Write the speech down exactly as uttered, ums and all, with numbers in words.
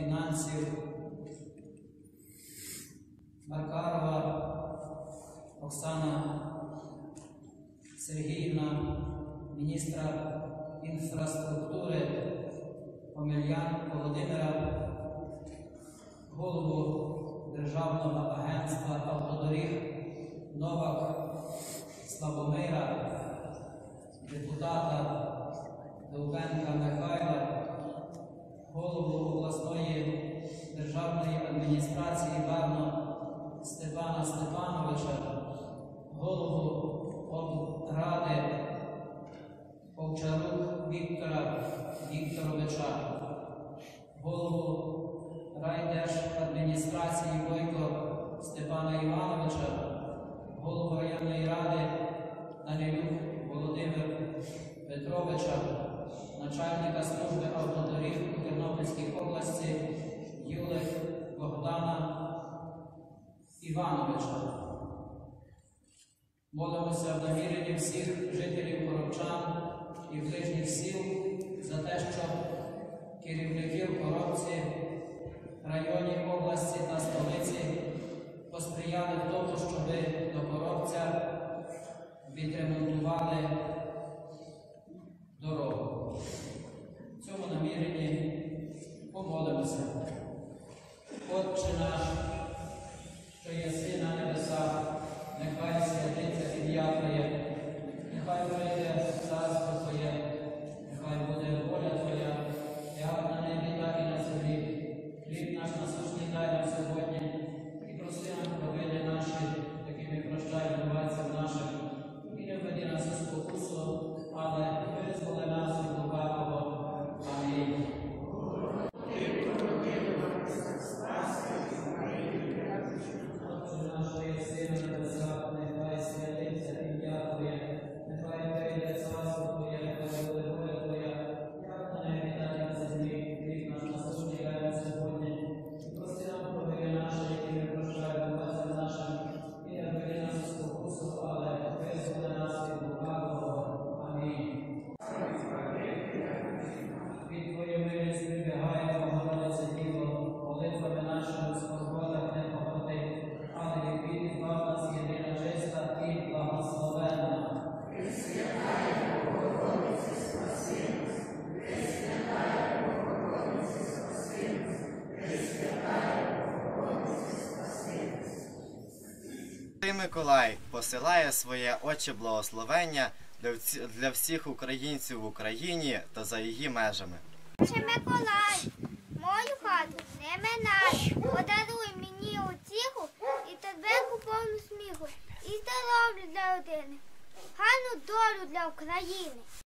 фінансів Маркарова Оксана Сергіївна, міністра інфраструктури Омелян Володимира, голову Державного агентства автодоріг Новак Славомира, депутата Довбенка Михайла, голову обласної державної адміністрації Барно Степана Степановича, голову облради Овчарук Віктора Вікторовича, голову райдержадміністрації Бойко Степана Івановича, голову районної ради Данилюк Володимира Петровича, начальника служби автодоріг у Тернопільській області Юлик Богдана Івановича. Молимося в наміренні всіх жителів Коробчан і ближніх сіл за те, що керівників Коробці, районів області та столиці посприяли в тому, щоб до Коробця відремонтували дорогу. В цьому наміренні помолимося. Отче наш, що єси на небесах, нехай святиться ім'я Твоє, нехай прийде царство Твоє, нехай буде воля Твоя, як на небі, так і на землі. Хліб наш насущний дай нам сьогодні, і прости нам провини наші, які ми прощаємо винуватцям нашим, і не введи нас у спокусу, але визволи нас від лукавого. Амінь. Миколай посилає своє Отче благословення для всіх українців в Україні та за її межами. Отче Миколай, мою хату не минай, подаруй мені утіху і торбинку повну сміху, і здоров'я для родини, гарну долю для України.